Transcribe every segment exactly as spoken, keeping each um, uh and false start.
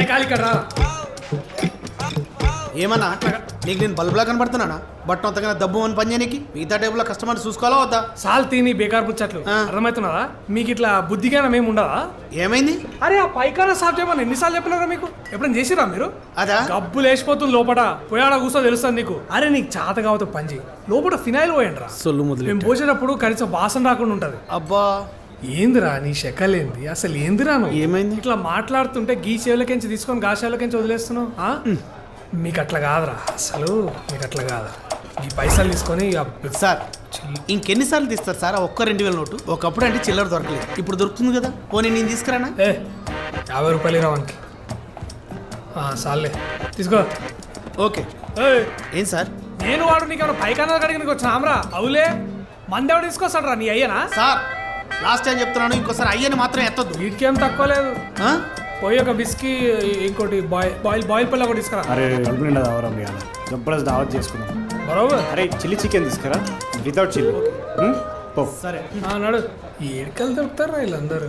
ఏమన్నా నీకు నేను బల్బులా కనబడుతున్నానా బట్ అంతగా దబ్బు అని పని చేయడానికి మిగతా టేబుల్లో కస్టమర్ చూసుకోవాలా వద్దా? సాల్ తిని బేకార్ పుచ్చట్లు అర్థమవుతున్నదా? మీకు ఇట్లా బుద్ధిగానం ఏమి ఉండదా? ఏమైంది? అరే ఆ పైకాన సాఫ్ చేయమని ఎన్నిసార్లు చెప్పినారా మీకు? ఎప్పుడైనా చేసిరా మీరు? అదా గబ్బు లేచిపోతుంది లోపల పోయాడా కూర్చో తెలుస్తుంది నీకు. అరే నీకు చేత కావతో పని చేయి, లోపల ఫినాయిల్ పోయండి రా. సొల్లు మొదలు మేము పోసేటప్పుడు కనీసం వాసన రాకుండా ఉంటది. అబ్బా ఏందిరా నీ శకలేంది అసలు? ఏందిరా నువ్వు? ఏమైంది? ఇట్లా మాట్లాడుతుంటే గీ చెవులకించి తీసుకొని గా చెవులకించి వదిలేస్తున్నావు. మీకు అట్లా కాదురా, అసలు మీకు అట్లా కాదు. ఈ పైసలు తీసుకొని సార్ ఇంకెన్నిసార్లు తీస్తారు సార్ ఒక్క రెండు వేల నోటు? ఒకప్పుడు అంటే చిల్లర దొరకలేదు, ఇప్పుడు దొరుకుతుంది కదా. పోనీ నేను తీసుకురానా? ఏ యాభై రూపాయలు రావానికి సార్లే తీసుకో. ఓకే. ఏం సార్ నేను వాడు నీకు పైకన్నా కడిగి వచ్చినామరా? అవులే మందేవాడు తీసుకొస్తాడు రా నీ అయ్యనా? సార్ లాస్ట్ టైం చెప్తున్నాను, ఇంకోసారి అయ్యని మాత్రం ఎత్తద్దు. వీటికేం తక్కువ లేదు. పోయి ఒక బిస్కీ ఇంకోటి బాయిల్ బాయిల్ బాయిల్ పళ్ళు ఒకటి తీసుకురా. అరే నిండా దావరం జబర్దస్త్ దావత్ చేసుకున్నాం బరోబర్. అరే చిల్లీ చికెన్ తీసుకురా వితౌట్ చిల్లీ. సరే నాడు ఏడుకలు దొరుకుతారా వీళ్ళందరూ?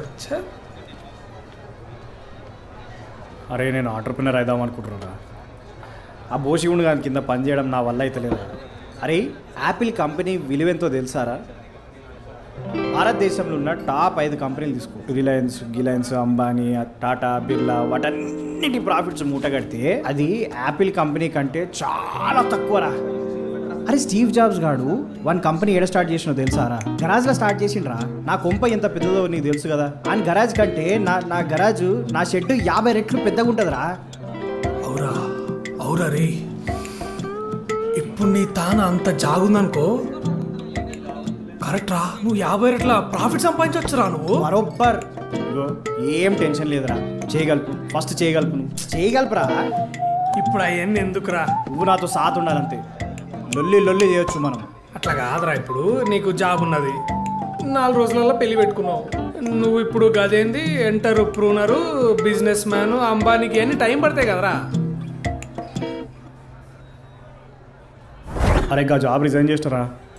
అరే నేను ఆంటర్‌ప్రెన్యూర్ అయిదాం అనుకుంటున్నారా? ఆ బోషిగుండు గాని కింద పని చేయడం నా వల్ల అయితే లేదు. అరే యాపిల్ కంపెనీ విలువెంతో తెలుసారా? భారతదేశంలో ఉన్న టాప్ ఐదు కంపెనీలు తీసుకో. రిలయన్స్, గిలయన్స్, అంబానీ, టాటా, బిర్లా వాటన్నిటి ప్రాఫిట్స్ మూట కడితే అది యాపిల్ కంపెనీ కంటే చాలా తక్కువరా. అరే స్టీవ్ జాబ్స్ గాడు వన్ కంపెనీ ఏడ స్టార్ట్ చేసినో తెలుసారా? గరాజ్లో స్టార్ట్ చేసిండ్రా. నా కొంప ఎంత పెద్దదో నీకు తెలుసు కదా. ఆయన గరాజ్ కంటే నా నా గరాజు నా షెడ్ యాభై రెట్లు పెద్దగా ఉంటుందిరా. అవురా అవురా రే, ఇప్పుడు నీ తాన అంత జాగుందనుకో కరెక్ట్ రా. నువ్వు యాభై రెట్ల ప్రాఫిట్ సంపాదించవచ్చురా నువ్వు. బరోబ్బర్. ఏం టెన్షన్ లేదురా, చేయగలుపు. ఫస్ట్ చేయగలుపు, నువ్వు చేయగలుపురా. ఇప్పుడు అవన్నీ ఎందుకురా? నువ్వు నాతో సాత్ ఉండాలంతే. లొల్లి లొల్లి చేయొచ్చు మనం. అట్లా కాదురా, ఇప్పుడు నీకు జాబ్ ఉన్నది, నాలుగు రోజులలో పెళ్లి పెట్టుకున్నావు. నువ్వు ఇప్పుడు గదేంది ఎంటర్‌ప్రెన్యూర్, బిజినెస్ మ్యాన్, అంబానీకి అన్ని టైం పడతాయి కదరా. అరే ఇంకా జాబ్ రిజైన్ చేస్తారా?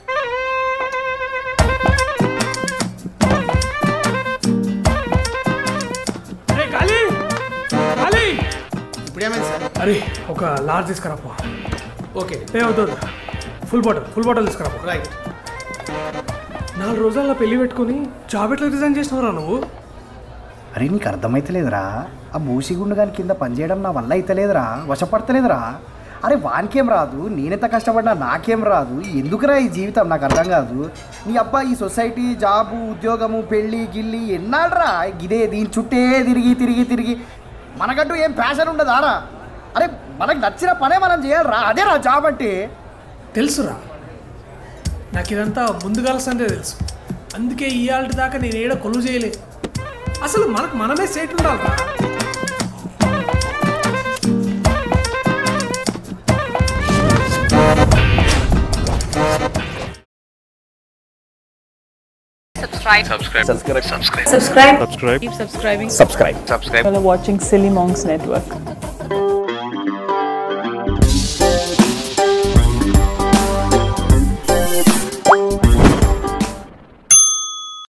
అరే ఒక లార్జ్ తీసుకురాపో. ఓకే ఏ అవుతుంది, ఫుల్ బాటిల్ ఫుల్ బాటిల్ తీసుకురాపో. రైట్. నాలుగు రోజుల్లో పెళ్లి పెట్టుకుని జాబ్ ఎట్లా రిజైన్ చేసినవరా నువ్వు? అరే నీకు అర్థమైతలేదురా, ఆ మూసిగుండు గాని కింద పనిచేయడం నా వల్ల అయితలేదురా, వశపడతలేదురా. అరే వానికేం రాదు, నేనెంత కష్టపడినా నాకేం రాదు. ఎందుకురా ఈ జీవితం నాకు అర్థం కాదు. నీ అబ్బా ఈ సొసైటీ, జాబు, ఉద్యోగము, పెళ్ళి గిల్లి ఎన్నాళ్ళరా ఇదే దీని చుట్టే తిరిగి తిరిగి తిరిగి మనకంటూ ఏం ప్యాషన్ ఉండదారా? అరే మనకు నచ్చిన పనే మనం చేయాలరా, అదే రా జాబ్ అంటే. తెలుసురా నాకు ఇదంతా ముందుగా సందే తెలుసు. అందుకే ఇవాళ దాకా నేను ఏడ కొలువు చేయలే. అసలు మనకు మనమే సేట్ ఉండాలిరా. Subscribe. Subscribe. Subscribe. Subscribe. Subscribe. Keep subscribing. Subscribe. Subscribe. You're watching Silly Monks Network.